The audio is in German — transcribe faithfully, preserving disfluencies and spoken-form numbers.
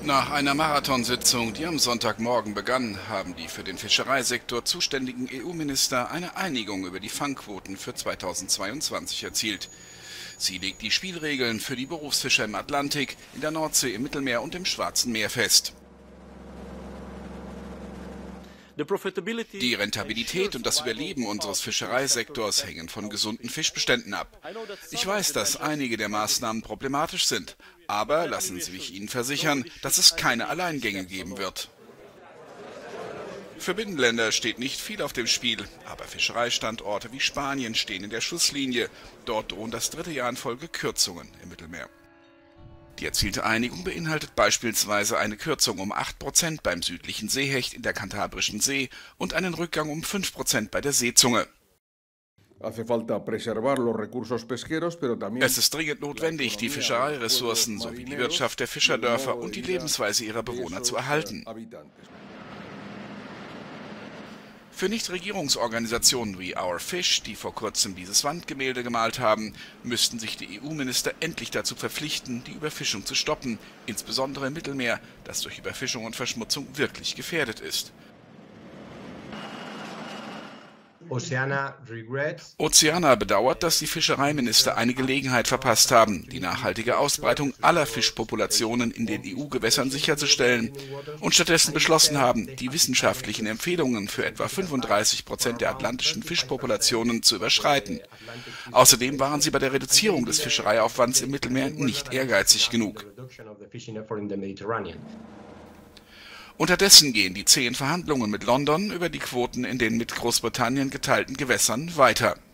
Nach einer Marathonsitzung, die am Sonntagmorgen begann, haben die für den Fischereisektor zuständigen E U-Minister eine Einigung über die Fangquoten für zweitausendzweiundzwanzig erzielt. Sie legt die Spielregeln für die Berufsfischer im Atlantik, in der Nordsee, im Mittelmeer und im Schwarzen Meer fest. Die Rentabilität und das Überleben unseres Fischereisektors hängen von gesunden Fischbeständen ab. Ich weiß, dass einige der Maßnahmen problematisch sind, aber lassen Sie mich Ihnen versichern, dass es keine Alleingänge geben wird. Für Binnenländer steht nicht viel auf dem Spiel, aber Fischereistandorte wie Spanien stehen in der Schusslinie. Dort drohen das dritte Jahr in Folge Kürzungen im Mittelmeer. Die erzielte Einigung beinhaltet beispielsweise eine Kürzung um acht Prozent beim südlichen Seehecht in der Kantabrischen See und einen Rückgang um fünf Prozent bei der Seezunge. Es ist dringend notwendig, die Fischereiressourcen sowie die Wirtschaft der Fischerdörfer und die Lebensweise ihrer Bewohner zu erhalten. Für Nichtregierungsorganisationen wie Our Fish, die vor kurzem dieses Wandgemälde gemalt haben, müssten sich die E U-Minister endlich dazu verpflichten, die Überfischung zu stoppen, insbesondere im Mittelmeer, das durch Überfischung und Verschmutzung wirklich gefährdet ist. Oceana bedauert, dass die Fischereiminister eine Gelegenheit verpasst haben, die nachhaltige Ausbreitung aller Fischpopulationen in den E U-Gewässern sicherzustellen und stattdessen beschlossen haben, die wissenschaftlichen Empfehlungen für etwa fünfunddreißig Prozent der atlantischen Fischpopulationen zu überschreiten. Außerdem waren sie bei der Reduzierung des Fischereiaufwands im Mittelmeer nicht ehrgeizig genug. Unterdessen gehen die zähen Verhandlungen mit London über die Quoten in den mit Großbritannien geteilten Gewässern weiter.